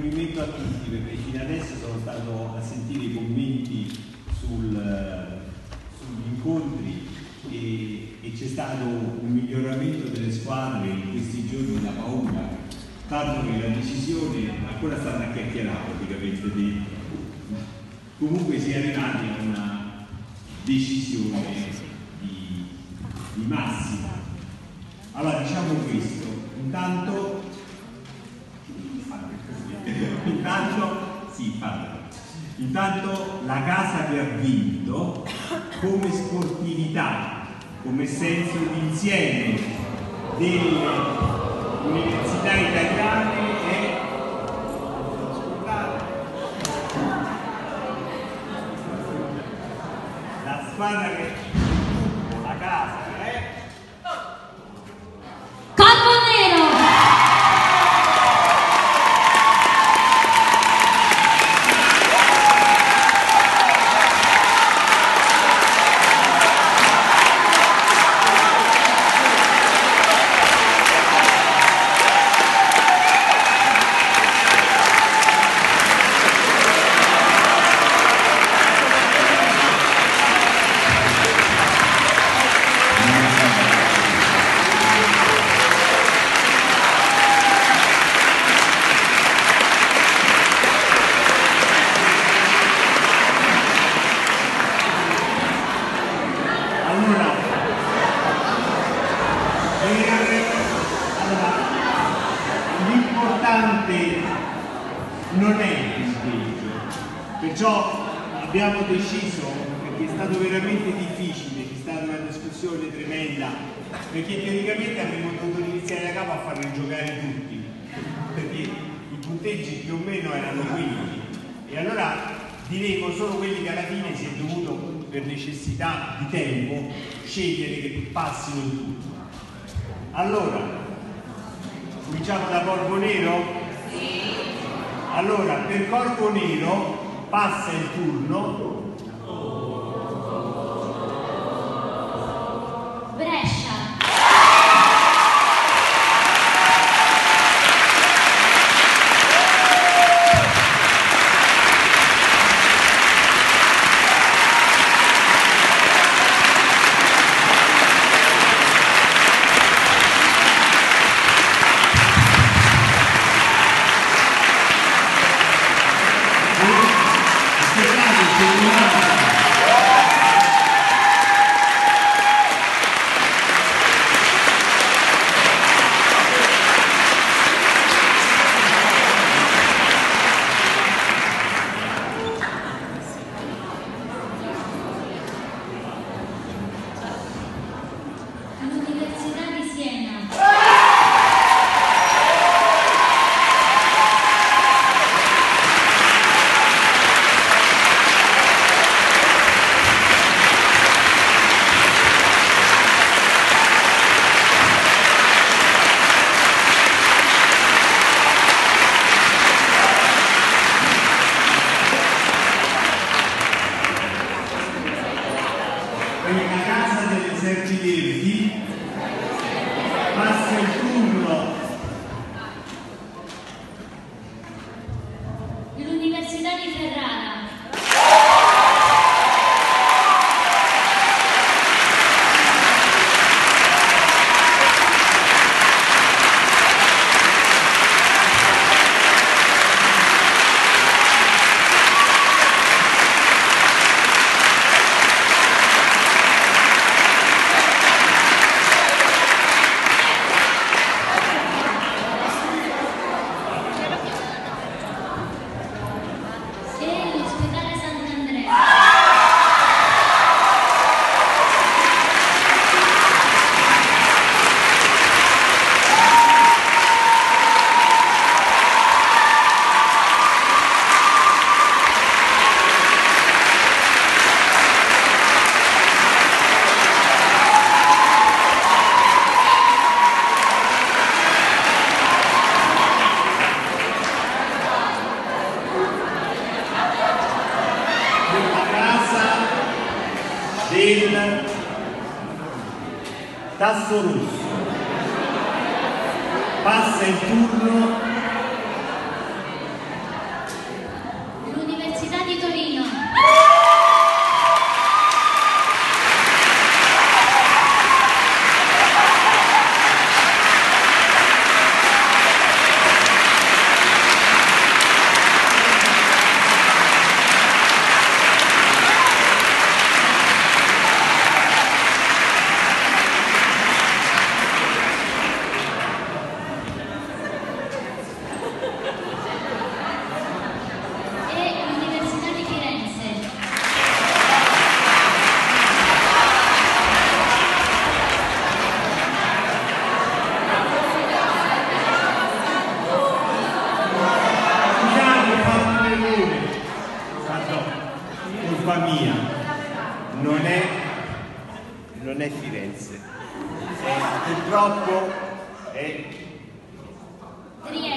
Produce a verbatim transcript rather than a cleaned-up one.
complimento a tutti, perché fino adesso sono stato a sentire i commenti sul, sugli incontri e, e c'è stato un miglioramento delle squadre in questi giorni, la paura, tanto che la decisione ancora stata chiacchierata praticamente dentro. Comunque si è arrivati a una decisione di, di massima. Allora diciamo questo, intanto intanto sì, padre. Intanto la casa che ha vinto come sportività, come senso d'insieme delle università italiane è la squadra che la casa è Corvo Nero. non è il punteggio, perciò abbiamo deciso, perché è stato veramente difficile, c'è stata una discussione tremenda, perché teoricamente avremmo dovuto iniziare da capo a farli giocare tutti, perché i punteggi più o meno erano quelli, e allora diremo solo quelli che alla fine si è dovuto, per necessità di tempo, scegliere che passino in tutto. Allora, cominciamo da Corvo Nero? Sì. Allora, per Corvo Nero passa il turno Brescia. Tasso Rosso. Passa il turno Scusate, ho fatto un errore. Fatto colpa mia. Non è, non è Firenze. È, purtroppo è